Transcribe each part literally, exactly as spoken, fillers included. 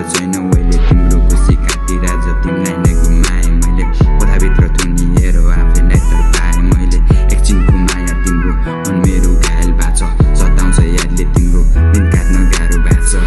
छैन मैले तिम्रो खुसी खातिर आज तिमीलाई नै गुमाएँ मैले कोठाभित्र थुनिएर आफैलाई तर्पाएँ मैले एकछिनको माया तिम्रो मन मेरो घायल भएको छ सताउँछ यादले तिम्रो दिन काट्न गाह्रो भएको छ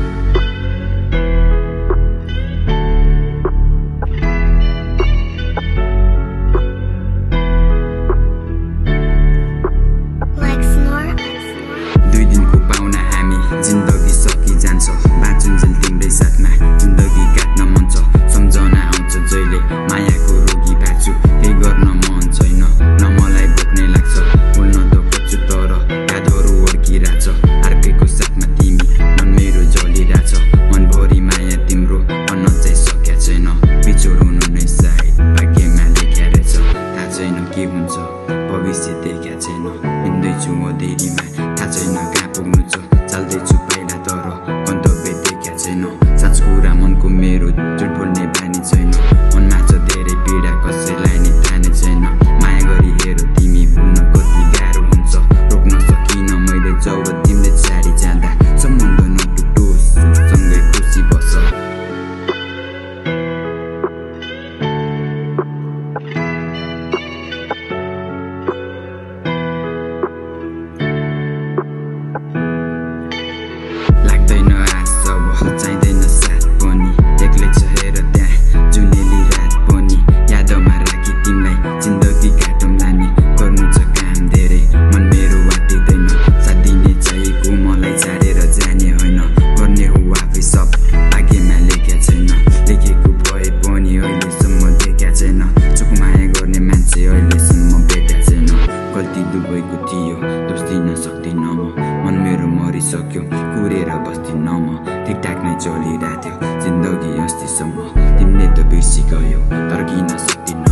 दुई दिनको पाउना हामी जिन्दगी सकि जान्छ बाँचुन्जेल तिम्रै साथमा जिन्दगी काट्न मन छ सम्झना आउँछ जहिले मायाको रोगी भएको छु केही गर्न मन छैन न मलाई बोक्ने लाग्छ बोल्न त खोज्छु तर यादहरू अड्किरहेछ अर्कैको साथमा तिमी मन मेरो जलिरहेछ मनभरि माया तिम्रो भन्न चाहिँ सकेको छैन बिछोड हुनु नै सायद भाग्यमा लेख्या रहेछ थाहा छैन के हुन्छ भविष्य देख्या छैन हिँड्दैछु म देरीमा थाहा छैन कहाँ पुग्नु छ चाल्दैछु पहिला तर गन्तव्य देख्या छैन साँच कुरा मनको मेरो झुट बोल्ने बानी छैन मनमा छ धेरै पीडा कसैलाई नै थाहा नै छैन माया गरी हेर तिमी भुल्न कति गाह्रो हुन्छ रोक्न सकिनँ मैले जब तिमीले छाडी जाँदा सम्बन्ध नटुटोस् सँगै खुसी बस लाग्दैन आश अब चाहिँदैन साथ पनि एक्लै छ हेर त्यहाँ जुनेली रात पनि यादमा राखी तिमीलाई जिन्दगी काटौँला नि गर्नु छ काम धेरै मन मेरो वाटिँदैन साथ दिने चाहिएको मलाई छाडेर जाने होइन गर्ने हो आफै सब भाग्यमा लेख्या छैन लेखेको भए पनि अहिलेसम्म देख्या छैन चोक माया गर्ने मान्छे अहिलेसम्म भेट्या छैन गल्ती दुबैको थियो दोष दिन सक्दिनँ म मन मेरो मरिसक्यो कुरेर बस्दिनँ म ठिकठाक नै चलिरहेको थियो जिन्दगी अस्तिसम्म तिमीले त बिर्सी गयौ तर किन सक्दिनँ